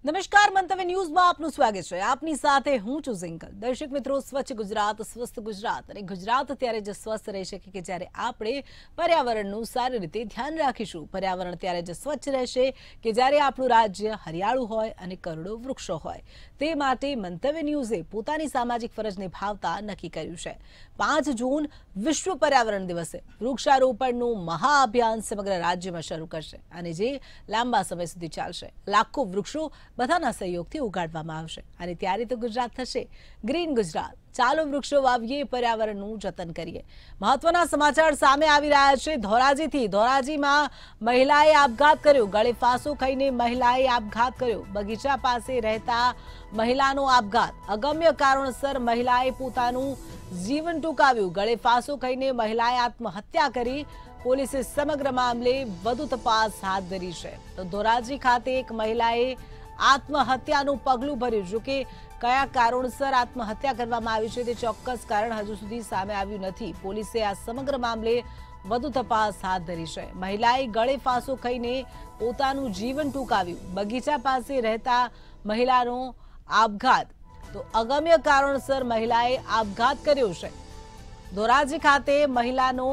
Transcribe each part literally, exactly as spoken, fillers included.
નમસ્કાર, મંતવ્ય ન્યૂઝમાં આપનું સ્વાગત છે। આપની સાથે હું છું ઝિંકલ। દર્શક મિત્રો, સ્વચ્છ ગુજરાત, સ્વસ્થ ગુજરાત અને ગુજરાત ત્યારે જ સ્વસ્થ રહી શકે કે જ્યારે આપણે પર્યાવરણનું સારી રીતે ધ્યાન રાખીશું। પર્યાવરણ ત્યારે જ સ્વચ્છ રહેશે કે જ્યારે આપણું રાજ્ય હરિયાળું હોય અને કરોડો વૃક્ષો હોય। તે માટે મંતવ્ય ન્યૂઝે પોતાની સામાજિક ફરજ નિભાવતા નક્કી કર્યું છે। પાંચ જૂન વિશ્વ પર્યાવરણ દિવસે વૃક્ષારોપણનું મહાઅભિયાન સમગ્ર રાજ્યમાં શરૂ કરશે અને જે લાંબા સમય સુધી ચાલશે। લાખો વૃક્ષો બધાના સહયોગથી ઉગાડવામાં આવશે અને ત્યારે તો ગુજરાત થશે ગ્રીન ગુજરાત। ચાલો વૃક્ષો વાવીએ, પર્યાવરણનું જતન કરીએ। મહત્વના સમાચાર સામે આવી રહ્યા છે ધોરાજીથી। ધોરાજીમાં મહિલાએ આપઘાત કર્યો। ગળે ફાંસો ખાઈને મહિલાએ આપઘાત કર્યો। બગીચા પાસે રહેતા મહિલાનો આપઘાત। અગમ્ય કારણસર મહિલાએ પોતાનું જીવન ટૂંકાવ્યું। ગળે ફાંસો ખાઈને મહિલાએ આત્મહત્યા કરી। પોલીસે સમગ્ર મામલે વધુ તપાસ હાથ ધરી છે। તો ધોરાજી ખાતે એક મહિલાએ આત્મહત્યાનું પગલું ભર્યું। જો કે કયા કારણસર આત્મહત્યા કરવામાં આવી છે તે ચોક્કસ કારણ હજુ સુધી સામે આવ્યું નથી। પોલીસે આ સમગ્ર મામલે વધુ તપાસ હાથ ધરી છે। મહિલાએ ગળે ફાંસો ખાઈને પોતાનું જીવન ટૂંકાવ્યું। બગીચા પાસે રહેતા મહિલાનો આપઘાત। તો અગમ્ય કારણસર મહિલાએ આપઘાત કર્યો છે। ધોરાજી ખાતે મહિલાનો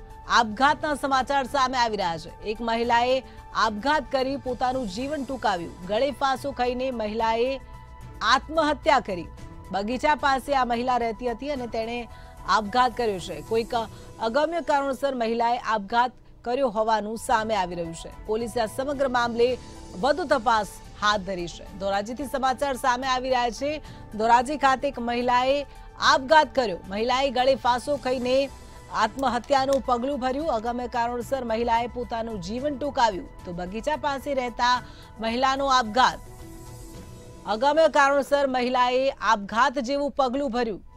આપઘાતના સમાચાર સામે આવી રહ્યા છે। એક મહિલાએ આપઘાત કરી પોતાનું જીવન ટૂંકાવ્યું। ગળે ફાંસો ખાઈને મહિલાએ આત્મહત્યા કરી। બગીચા પાસે આ મહિલા રહેતી હતી અને તેણે આપઘાત કર્યો છે। કોઈક અગમ્ય કારણસર મહિલાએ આપઘાત કર્યો હોવાનું સામે આવી રહ્યું છે। પોલીસે આ સમગ્ર મામલે વધુ તપાસ હાથ ધરી છે। ધોરાજીથી સમાચાર સામે આવી રહ્યા છે। ધોરાજી ખાતે એક મહિલાએ આપઘાત કર્યો। મહિલાએ ગળે ફાંસો ખાઈને આત્મહત્યાનું પગલું ભર્યું। અગમ્ય કારણસર મહિલાએ પોતાનું જીવન ટૂંકાવ્યું। તો બગીચા પાસે રહેતા મહિલાનો આપઘાત। અગમ્ય કારણસર મહિલાએ આપઘાત જેવું પગલું ભર્યું।